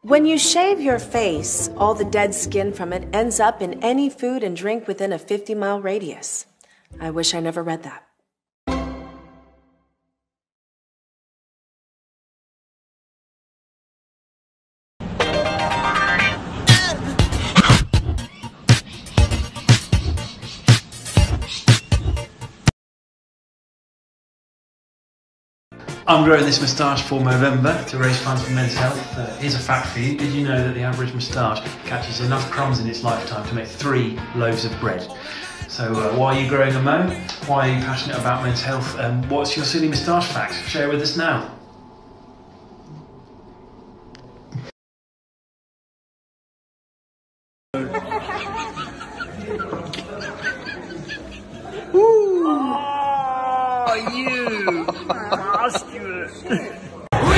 When you shave your face, all the dead skin from it ends up in any food and drink within a 50-mile radius. I wish I never read that. I'm growing this moustache for Movember to raise funds for men's health. Here's a fact for you. Did you know that the average moustache catches enough crumbs in its lifetime to make 3 loaves of bread? So why are you growing a mo? Why are you passionate about men's health? What's your silly moustache fact? Share with us now. Oh, you monstrous! We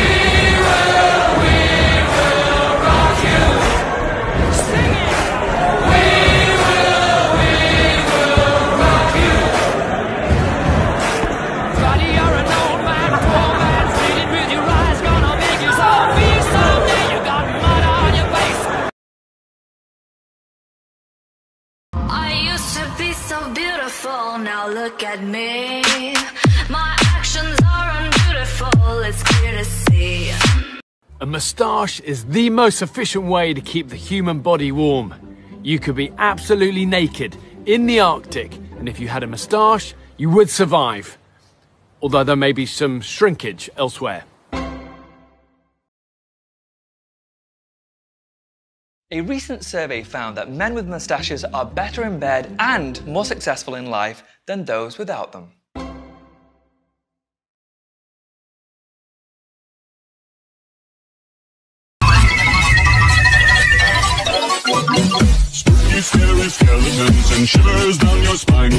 will rock you. Sing it. We will rock you. Buddy, you're an old man, poor man, bleeding with your eyes, gonna make you so feel someday. You got mud on your face. I used to be so beautiful, now look at me. My actions are unbeautiful, it's clear to see. A moustache is the most efficient way to keep the human body warm. You could be absolutely naked in the Arctic, and if you had a moustache, you would survive. Although there may be some shrinkage elsewhere. A recent survey found that men with moustaches are better in bed and more successful in life than those without them. Spooky, scary skeletons and shivers down your spine.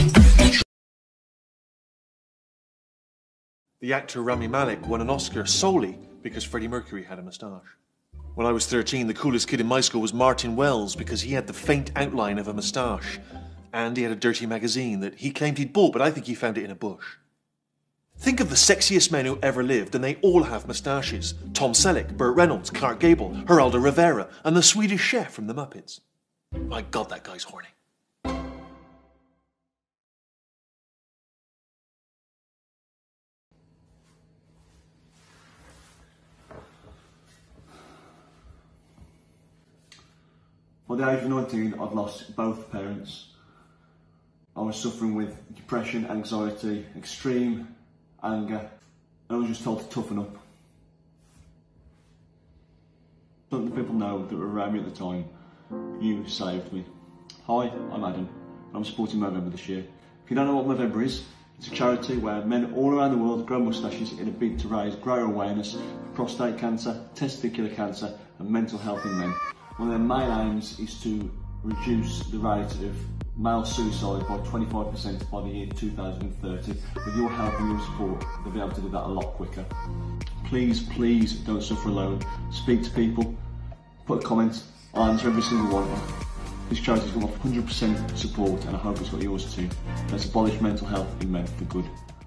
The actor Rami Malek won an Oscar solely because Freddie Mercury had a moustache. When I was 13, the coolest kid in my school was Martin Wells because he had the faint outline of a moustache. And he had a dirty magazine that he claimed he'd bought, but I think he found it in a bush. Think of the sexiest men who ever lived, and they all have moustaches. Tom Selleck, Burt Reynolds, Clark Gable, Geraldo Rivera, and the Swedish Chef from the Muppets. My God, that guy's horny. By the age of 19, I'd lost both parents. I was suffering with depression, anxiety, extreme anger, and I was just told to toughen up. Some of the people know that were around me at the time, you saved me. Hi, I'm Adam, and I'm supporting Movember this year. If you don't know what Movember is, it's a charity where men all around the world grow moustaches in a bid to raise greater awareness of prostate cancer, testicular cancer, and mental health in men. One of their main aims is to reduce the rate of male suicide by 25% by the year 2030. With your help and your support, they'll be able to do that a lot quicker. Please, please don't suffer alone. Speak to people, put a comment, I'll answer every single one. This charity's got 100% support and I hope it's got yours too. Let's abolish mental health in men for good.